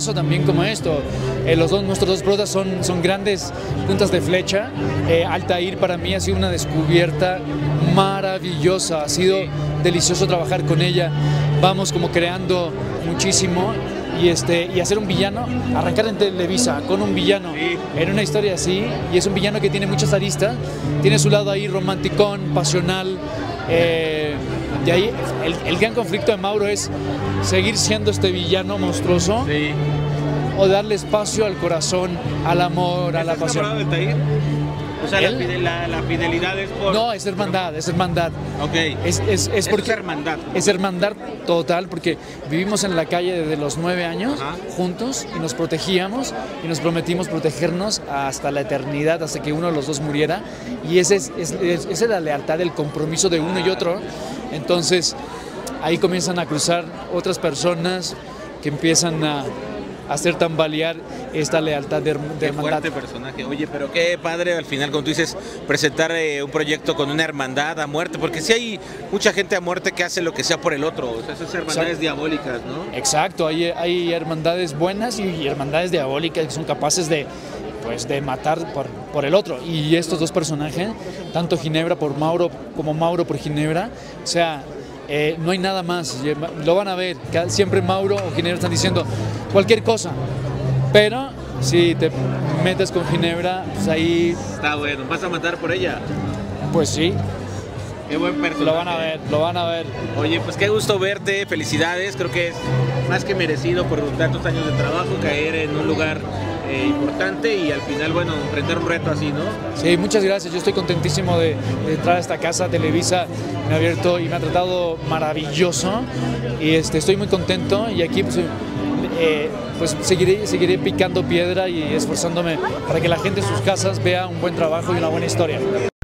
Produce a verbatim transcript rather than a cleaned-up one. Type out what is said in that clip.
pasa también como esto. Eh, los dos, nuestros dos protas son, son grandes puntas de flecha. Eh, Altair para mí ha sido una descubierta maravillosa, ha sido delicioso trabajar con ella. Vamos como creando muchísimo. Y, este, y hacer un villano, arrancar en Televisa con un villano sí. en una historia así, y es un villano que tiene muchas aristas, tiene su lado ahí romanticón, pasional, eh, y ahí el, el gran conflicto de Mauro es seguir siendo este villano monstruoso sí. o darle espacio al corazón, al amor, a la pasión. ¿Estás enamorado de Altair? O sea, la, fidel, la, la fidelidad es por... No, es hermandad, es hermandad. Ok. Es, es, es, porque, es hermandad. Es hermandad total, porque vivimos en la calle desde los nueve años, Ajá. juntos, y nos protegíamos, y nos prometimos protegernos hasta la eternidad, hasta que uno de los dos muriera. Y ese es, es, es, esa es la lealtad, el compromiso de uno y otro. Entonces, ahí comienzan a cruzar otras personas que empiezan a... hacer tambalear esta lealtad de, de qué hermandad. Fuerte personaje. Oye, pero qué padre al final, como tú dices, presentar eh, un proyecto con una hermandad a muerte, porque sí hay mucha gente a muerte que hace lo que sea por el otro, o sea, esas hermandades Exacto. diabólicas, ¿no? Exacto, hay, hay hermandades buenas y hermandades diabólicas que son capaces de, pues, de matar por, por el otro. Y estos dos personajes, tanto Ginebra por Mauro como Mauro por Ginebra, o sea, Eh, no hay nada más, lo van a ver, siempre Mauro o Ginebra están diciendo cualquier cosa, pero si te metes con Ginebra, pues ahí... Está bueno, ¿vas a matar por ella? Pues sí. Qué buen personaje. Lo van a ver, lo van a ver. Oye, pues qué gusto verte, felicidades, creo que es más que merecido por tantos años de trabajo, caer en un lugar eh, importante y al final, bueno, emprender un reto así, ¿no? Sí, muchas gracias, yo estoy contentísimo de, de entrar a esta casa, Televisa me ha abierto y me ha tratado maravilloso y este, estoy muy contento y aquí pues, eh, pues seguiré, seguiré picando piedra y esforzándome para que la gente en sus casas vea un buen trabajo y una buena historia.